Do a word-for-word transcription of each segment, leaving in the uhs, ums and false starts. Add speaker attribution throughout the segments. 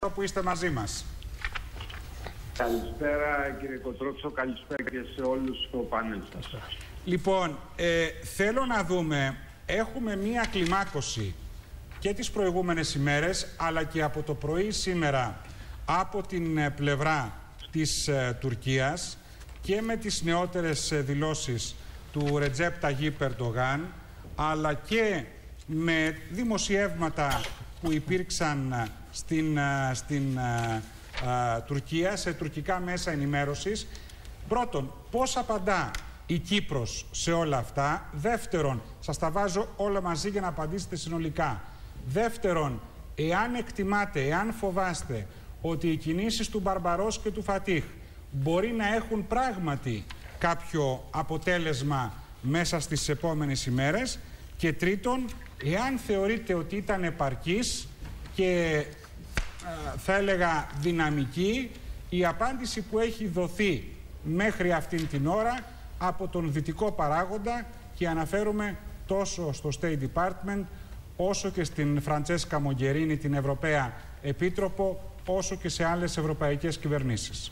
Speaker 1: που είστε μαζί μας.
Speaker 2: Καλησπέρα κύριε Κοτρότσο, καλησπέρα και σε όλους στο πάνελ σας.
Speaker 1: Λοιπόν, ε, θέλω να δούμε, έχουμε μία κλιμάκωση και τις προηγούμενες ημέρες, αλλά και από το πρωί σήμερα από την πλευρά της ε, Τουρκίας και με τις νεότερες ε, δηλώσεις του Ρετζέπ Ταγίπ Ερντογάν, αλλά και με δημοσιεύματα που υπήρξαν στην, στην α, α, Τουρκία, σε τουρκικά μέσα ενημέρωσης. Πρώτον, πώς απαντά η Κύπρος σε όλα αυτά. Δεύτερον, σας τα βάζω όλα μαζί για να απαντήσετε συνολικά. Δεύτερον, εάν εκτιμάτε, εάν φοβάστε ότι οι κινήσεις του Μπαρμπαρός και του Φατίχ μπορεί να έχουν πράγματι κάποιο αποτέλεσμα μέσα στις επόμενες ημέρες. Και τρίτον, εάν θεωρείτε ότι ήταν επαρκής και ε, θα έλεγα δυναμική η απάντηση που έχει δοθεί μέχρι αυτήν την ώρα από τον δυτικό παράγοντα, και αναφέρομαι τόσο στο State Department όσο και στην Φραντσέσκα Μογκερίνη, την Ευρωπαία Επίτροπο, όσο και σε άλλες ευρωπαϊκές κυβερνήσεις.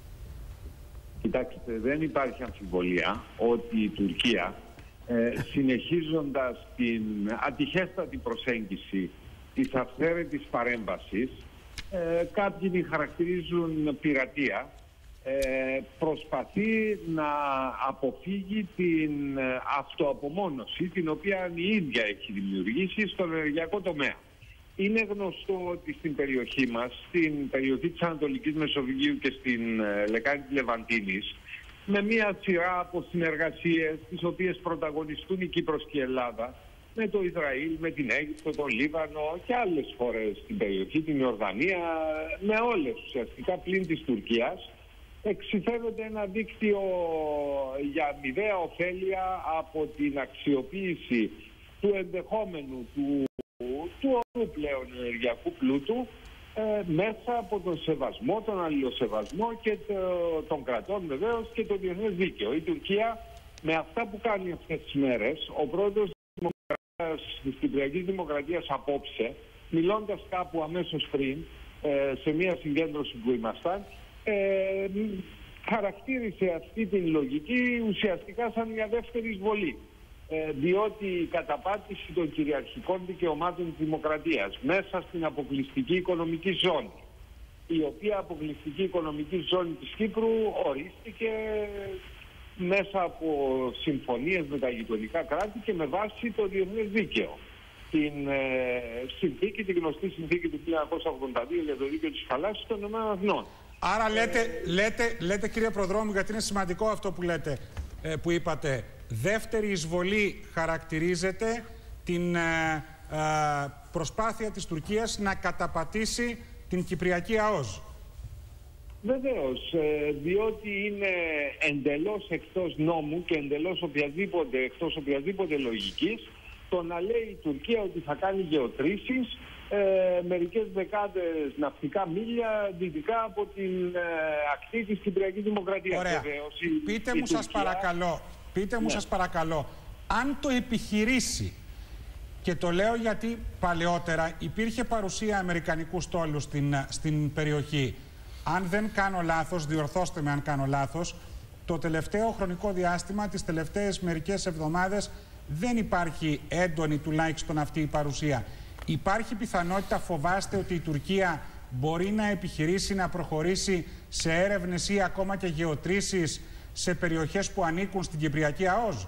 Speaker 2: Κοιτάξτε, δεν υπάρχει αμφιβολία ότι η Τουρκία, ε, συνεχίζοντας την ατυχέστατη προσέγγιση της αυθαίρετης παρέμβασης, ε, κάποιοι την χαρακτηρίζουν πειρατεία, ε, προσπαθεί να αποφύγει την αυτοαπομόνωση την οποία η ίδια έχει δημιουργήσει στον ενεργειακό τομέα. Είναι γνωστό ότι στην περιοχή μας, στην περιοχή της Ανατολικής Μεσογείου και στην ε, λεκάνη της Λεβαντίνης, με μια σειρά από συνεργασίες τις οποίες πρωταγωνιστούν η Κύπρος και η Ελλάδα, με το Ισραήλ, με την Αίγυπτο, το Λίβανο και άλλες χώρες στην περιοχή, την Ιορδανία, με όλες ουσιαστικά πλην της Τουρκίας, εξυφέρονται ένα δίκτυο για αμοιβαία ωφέλεια από την αξιοποίηση του ενδεχόμενου του, του ορού πλέον ενεργειακού πλούτου, Ε, μέσα από τον σεβασμό, τον αλληλοσεβασμό και το, των κρατών βεβαίως και το διεθνές δίκαιο. Η Τουρκία με αυτά που κάνει αυτές τις μέρες, ο πρόεδρος της Κυπριακής Δημοκρατίας απόψε, μιλώντας κάπου αμέσως πριν ε, σε μια συγκέντρωση που ήμασταν, ε, χαρακτήρισε αυτή την λογική ουσιαστικά σαν μια δεύτερη εισβολή. Ε, διότι η καταπάτηση των κυριαρχικών δικαιωμάτων της δημοκρατίας μέσα στην αποκλειστική οικονομική ζώνη, η οποία αποκλειστική οικονομική ζώνη της Κύπρου ορίστηκε μέσα από συμφωνίες με τα γειτονικά κράτη και με βάση το διεθνές δίκαιο. Την ε, συνθήκη, τη γνωστή συνθήκη του χίλια εννιακόσια ογδόντα δύο για το δίκαιο της θαλάσσης των ΗΠΑ.
Speaker 1: Άρα λέτε, ε, λέτε, λέτε κύριε Προδρόμου, γιατί είναι σημαντικό αυτό που λέτε, ε, που είπατε, δεύτερη εισβολή χαρακτηρίζεται την ε, ε, προσπάθεια της Τουρκίας να καταπατήσει την Κυπριακή ΑΟΣ.
Speaker 2: Βεβαίως, ε, διότι είναι εντελώς εκτός νόμου και εντελώς οποιαδήποτε, εκτός οποιαδήποτε λογικής το να λέει η Τουρκία ότι θα κάνει γεωτρήσεις ε, μερικές δεκάδες ναυτικά μίλια δυτικά από την ε, ακτή της Κυπριακής Δημοκρατίας.
Speaker 1: Ωραία.
Speaker 2: Βεβαίως, η,
Speaker 1: Πείτε
Speaker 2: η
Speaker 1: μου
Speaker 2: Τουρκία...
Speaker 1: σας παρακαλώ, πείτε μου ναι. σας παρακαλώ, αν το επιχειρήσει, και το λέω γιατί παλαιότερα υπήρχε παρουσία αμερικανικού στόλου στην, στην περιοχή. Αν δεν κάνω λάθος, διορθώστε με αν κάνω λάθος, το τελευταίο χρονικό διάστημα, τις τελευταίες μερικές εβδομάδες, δεν υπάρχει έντονη τουλάχιστον αυτή η παρουσία. Υπάρχει πιθανότητα, φοβάστε, ότι η Τουρκία μπορεί να επιχειρήσει να προχωρήσει σε έρευνες ή ακόμα και γεωτρήσεις σε περιοχές που ανήκουν στην Κυπριακή ΑΟΣ?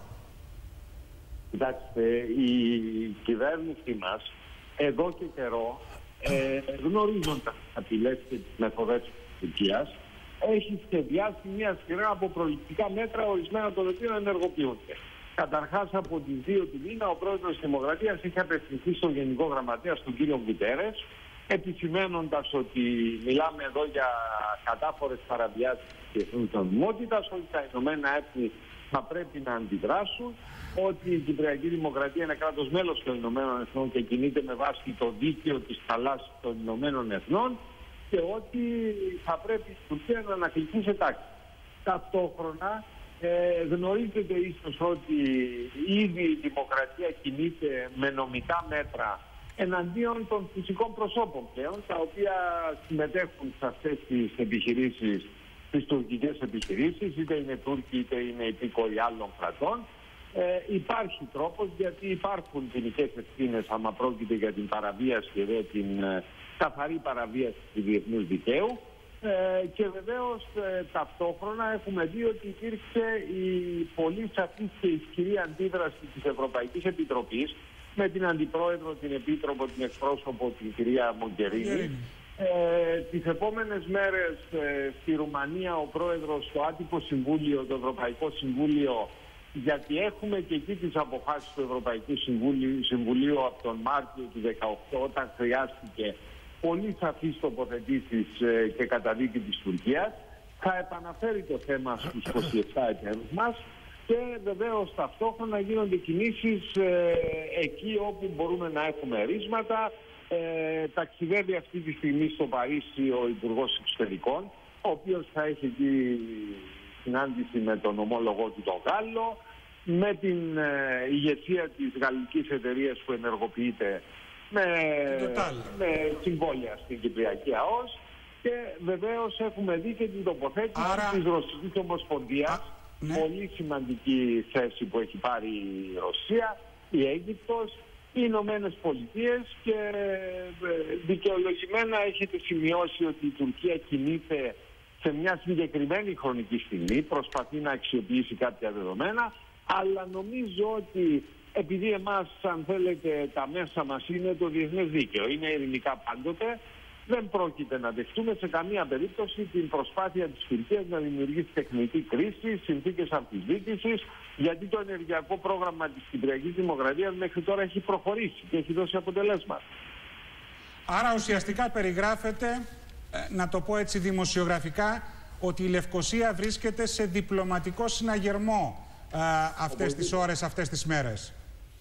Speaker 2: Κοιτάξτε, η κυβέρνηση μας εδώ και καιρό, ε, γνωρίζοντας τις απειλές και τις μεθοδές της Τουρκίας, έχει σχεδιάσει μια σειρά από προληπτικά μέτρα, ορισμένα των οποίων ενεργοποιούνται. Καταρχάς, από τις δύο του μήνα, ο πρόεδρος της Δημοκρατίας είχε απευθυνθεί στον Γενικό Γραμματέα, στον κύριο Γκουτέρες, επισημαίνοντας ότι μιλάμε εδώ για κατάφορες παραβιάσεις της διεθνούς νομιμότητας, ότι τα Ηνωμένα Έθνη θα πρέπει να αντιδράσουν, ότι η Κυπριακή Δημοκρατία είναι κράτος μέλος των Ηνωμένων Εθνών και κινείται με βάση το δίκαιο της θαλάσσης των Ηνωμένων Εθνών και ότι θα πρέπει η Τουρκία να ανακληθεί σε τάξη. Ταυτόχρονα ε, γνωρίζετε ίσως ότι ήδη η Δημοκρατία κινείται με νομικά μέτρα εναντίον των φυσικών προσώπων πλέον, τα οποία συμμετέχουν σε αυτές τις επιχειρήσεις, τις τουρκικές επιχειρήσεις, είτε είναι Τούρκοι είτε είναι υπήκοοι άλλων κρατών. Ε, υπάρχει τρόπος, γιατί υπάρχουν ποινικές ευθύνες άμα πρόκειται για την παραβίαση και δε την ε, καθαρή παραβίαση του διεθνούς δικαίου. Ε, και βεβαίως ε, ταυτόχρονα έχουμε δει ότι υπήρξε η πολύ σαφής και ισχυρή αντίδραση της Ευρωπαϊκής Επιτροπής με την Αντιπρόεδρο, την Επίτροπο, την εκπρόσωπο, την κυρία Μογκερίνη. Ε, τις επόμενες μέρες ε, στη Ρουμανία ο Πρόεδρος στο άτυπο Συμβούλιο, το Ευρωπαϊκό Συμβούλιο, γιατί έχουμε και εκεί τις αποφάσεις του Ευρωπαϊκού Συμβουλίου, Συμβουλίου από τον Μάρτιο του δύο χιλιάδες δεκαοκτώ, όταν χρειάστηκε πολύ σαφείς τοποθετήσεις ε, και καταδίκη της Τουρκίας, θα επαναφέρει το θέμα στους είκοσι επτά εταίρους μας και βεβαίως ταυτόχρονα γίνονται κινήσεις ε, εκεί όπου μπορούμε να έχουμε ρίσματα. Ε, ταξιδεύει αυτή τη στιγμή στο Παρίσι ο Υπουργός Εξωτερικών, ο οποίος θα έχει εκεί συνάντηση με τον ομόλογό του τον Γάλλο, με την ε, ηγεσία της γαλλικής εταιρείας που ενεργοποιείται με, με συμβόλαια στην Κυπριακή ΑΟΣ, και βεβαίως έχουμε δει και την τοποθέτηση Άρα... της Ρωσικής Ομοσπονδίας. Α, ναι. Πολύ σημαντική θέση που έχει πάρει η Ρωσία, η Αίγυπτος, οι Ηνωμένες Πολιτείες, και δικαιολογημένα έχετε σημειώσει ότι η Τουρκία κινείται σε μια συγκεκριμένη χρονική στιγμή, προσπαθεί να αξιοποιήσει κάποια δεδομένα, αλλά νομίζω ότι επειδή εμάς, αν θέλετε, τα μέσα μας είναι το διεθνές δίκαιο, είναι ειρηνικά πάντοτε, δεν πρόκειται να δεχτούμε σε καμία περίπτωση την προσπάθεια της Τουρκίας να δημιουργήσει τεχνητή κρίση, συνθήκες αμφισβήτησης, γιατί το ενεργειακό πρόγραμμα της Κυπριακής Δημοκρατίας μέχρι τώρα έχει προχωρήσει και έχει δώσει αποτελέσματα.
Speaker 1: Άρα ουσιαστικά περιγράφεται, να το πω έτσι δημοσιογραφικά, ότι η Λευκοσία βρίσκεται σε διπλωματικό συναγερμό α, αυτές τις ώρες, αυτές τις μέρες.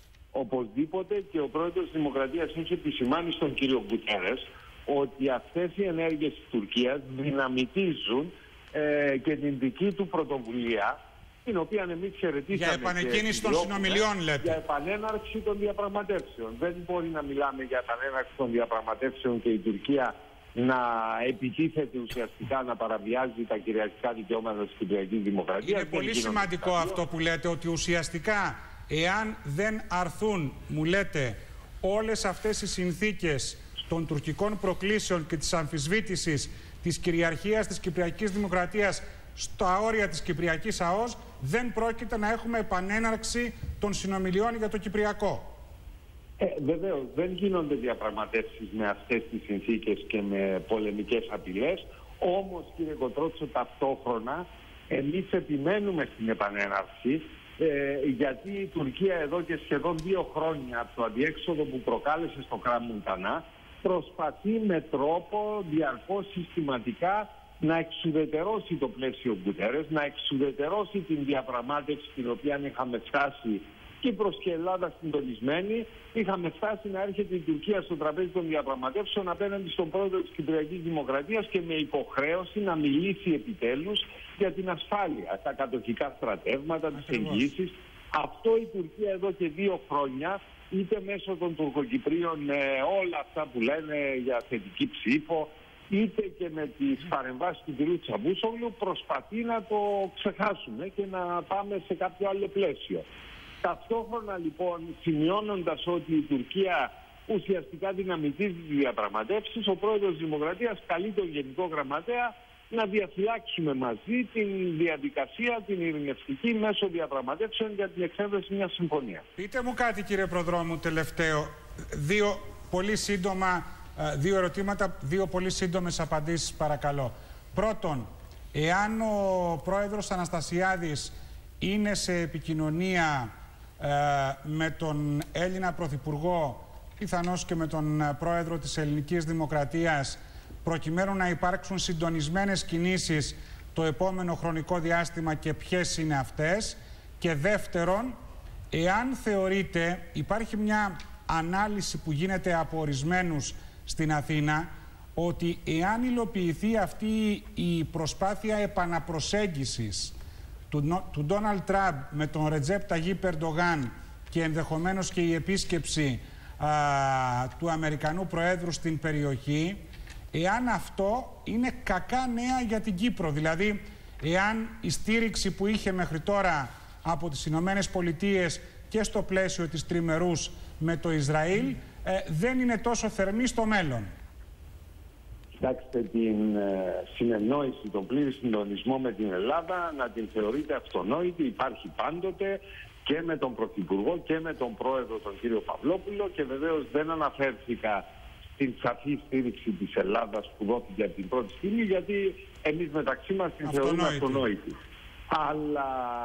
Speaker 2: Οπωσδήποτε, και ο πρόεδρος της Δημοκρατίας έχει επισημάνει στον κύριο Γκουτέρες ότι αυτές οι ενέργειες της Τουρκίας δυναμητίζουν ε, και την δική του πρωτοβουλία, την οποία εμείς χαιρετήσαμε.
Speaker 1: Για επανεκκίνηση των συνομιλιών, λέτε.
Speaker 2: Για επανέναρξη των διαπραγματεύσεων. Δεν μπορεί να μιλάμε για επανέναρξη των διαπραγματεύσεων και η Τουρκία να επιτίθεται ουσιαστικά, να παραβιάζει τα κυριαρχικά δικαιώματα της Κυπριακής Δημοκρατίας.
Speaker 1: Είναι πολύ σημαντικό αυτό που λέτε, ότι ουσιαστικά εάν δεν αρθούν, μου λέτε, όλες αυτές οι συνθήκες των τουρκικών προκλήσεων και της αμφισβήτησης της κυριαρχίας της Κυπριακής Δημοκρατίας στα όρια της Κυπριακής ΑΟΣ, δεν πρόκειται να έχουμε επανέναρξη των συνομιλιών για το Κυπριακό.
Speaker 2: Ε, βεβαίως, δεν γίνονται διαπραγματεύσεις με αυτές τις συνθήκες και με πολεμικές απειλές. Όμως, κύριε Κοτρότσο, ταυτόχρονα εμείς επιμένουμε στην επανέναρξη, ε, γιατί η Τουρκία εδώ και σχεδόν δύο χρόνια από το αδιέξοδο που προκάλεσε στο Κράμ-Μουντανά προσπαθεί με τρόπο διαρκώς συστηματικά να εξουδετερώσει το πλαίσιο Γκουτέρες, να εξουδετερώσει την διαπραγμάτευση την οποία είχαμε φτάσει Κύπρος και Ελλάδα συντονισμένοι. Είχαμε φτάσει να έρχεται η Τουρκία στο τραπέζι των διαπραγματεύσεων απέναντι στον πρόεδρο της Κυπριακής Δημοκρατίας και με υποχρέωση να μιλήσει επιτέλους για την ασφάλεια, τα κατοχικά στρατεύματα, τις εγγύησεις. Αυτό η Τουρκία εδώ και δύο χρόνια, είτε μέσω των Τουρκοκυπρίων, ε, όλα αυτά που λένε για θετική ψήφο, είτε και με τις παρεμβάσεις του κ. Τσαβούσογλου, προσπαθεί να το ξεχάσουμε και να πάμε σε κάποιο άλλο πλαίσιο. Ταυτόχρονα λοιπόν, σημειώνοντας ότι η Τουρκία ουσιαστικά δυναμητίζει τις διαπραγματεύσεις, ο πρόεδρος της Δημοκρατίας καλεί τον Γενικό Γραμματέα να διαφυλάξουμε μαζί την διαδικασία, την ειρηνευτική, μέσω διαπραγματεύσεων για την εξέβρεση μιας συμφωνίας.
Speaker 1: Πείτε μου κάτι, κύριε Προδρόμου, τελευταίο. Δύο πολύ σύντομα, δύο ερωτήματα, δύο πολύ σύντομες απαντήσεις, παρακαλώ. Πρώτον, εάν ο πρόεδρος Αναστασιάδης είναι σε επικοινωνία ε, με τον Έλληνα Πρωθυπουργό, πιθανώς και με τον πρόεδρο της Ελληνικής Δημοκρατίας, προκειμένου να υπάρξουν συντονισμένες κινήσεις το επόμενο χρονικό διάστημα και ποιες είναι αυτές. Και δεύτερον, εάν θεωρείτε, υπάρχει μια ανάλυση που γίνεται από ορισμένους στην Αθήνα, ότι εάν υλοποιηθεί αυτή η προσπάθεια επαναπροσέγγισης του Ντόναλντ Τραμπ με τον Ρετζέπ Ταγίπ Ερντογάν και ενδεχομένως και η επίσκεψη α, του Αμερικανού Προέδρου στην περιοχή, εάν αυτό είναι κακά νέα για την Κύπρο. Δηλαδή, εάν η στήριξη που είχε μέχρι τώρα από τις Ηνωμένες Πολιτείες και στο πλαίσιο της τριμερούς με το Ισραήλ ε, δεν είναι τόσο θερμή στο μέλλον.
Speaker 2: Κοιτάξτε, την ε, συνεννόηση, τον πλήρη συντονισμό με την Ελλάδα να την θεωρείτε αυτονόητη, υπάρχει πάντοτε και με τον Πρωθυπουργό και με τον Πρόεδρο, τον κύριο Παυλόπουλο, και βεβαίως δεν αναφέρθηκα στην σαφή στήριξη της Ελλάδας που δόθηκε από την πρώτη στιγμή, γιατί εμείς μεταξύ μας την θεωρούμε αυτονόητη. Αλλά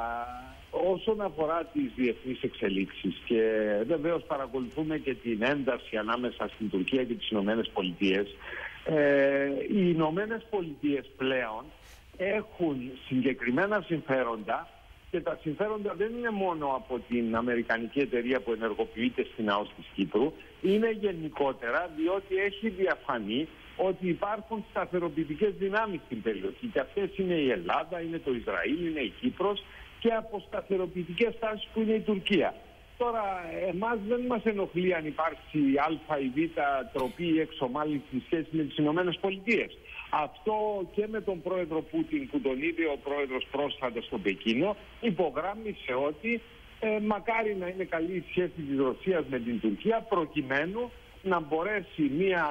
Speaker 2: όσον αφορά τις διεθνείς εξελίξεις, και βεβαίως παρακολουθούμε και την ένταση ανάμεσα στην Τουρκία και τις Ηνωμένες Πολιτείες, ε, οι Ηνωμένες Πολιτείες πλέον έχουν συγκεκριμένα συμφέροντα, και τα συμφέροντα δεν είναι μόνο από την αμερικανική εταιρεία που ενεργοποιείται στην ΑΟΣ της Κύπρου, είναι γενικότερα διότι έχει διαφανεί ότι υπάρχουν σταθεροποιητικές δυνάμεις στην περιοχή, και αυτές είναι η Ελλάδα, είναι το Ισραήλ, είναι η Κύπρος, και αποσταθεροποιητικές τάσεις που είναι η Τουρκία. Τώρα, εμάς δεν μας ενοχλεί αν υπάρξει α ή β τροπή ή εξομάλυνση στη σχέση με τις Ηνωμένες Πολιτείες. Αυτό και με τον πρόεδρο Πούτιν, που τον είδε ο πρόεδρος πρόσφατα στο Πεκίνο, υπογράμμισε ότι ε, μακάρι να είναι καλή η σχέση της Ρωσίας με την Τουρκία, προκειμένου να μπορέσει μια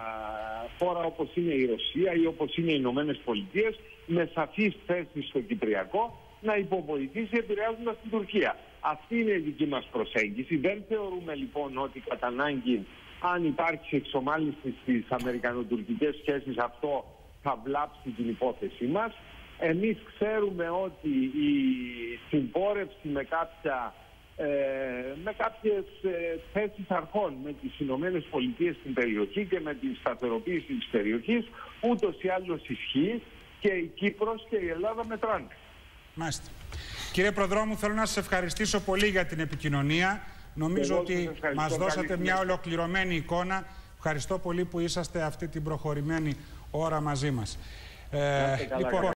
Speaker 2: χώρα όπως είναι η Ρωσία ή όπως είναι οι Ηνωμένες Πολιτείες, με σαφείς θέσεις στο Κυπριακό, να υποβοηθήσει επηρεάζοντας την Τουρκία. Αυτή είναι η δική μας προσέγγιση. Δεν θεωρούμε λοιπόν ότι κατά ανάγκη, αν υπάρξει εξομάλυνση στις αμερικανοτουρκικές σχέσεις, αυτό θα βλάψει την υπόθεσή μας. Εμείς ξέρουμε ότι η συμπόρευση με, κάποια, ε, με κάποιες ε, θέσεις αρχών με τις Ηνωμένες Πολιτείες στην περιοχή και με την σταθεροποίηση της περιοχής ούτως ή άλλως ισχύει, και η Κύπρος και η Ελλάδα μετράνε.
Speaker 1: Μάλιστα. Κύριε Προδρόμου, θέλω να σας ευχαριστήσω πολύ για την επικοινωνία. Νομίζω Εγώ ότι μας δώσατε μια ολοκληρωμένη εικόνα. Ευχαριστώ πολύ που είσαστε αυτή την προχωρημένη ώρα μαζί μας. Ε, λοιπόν,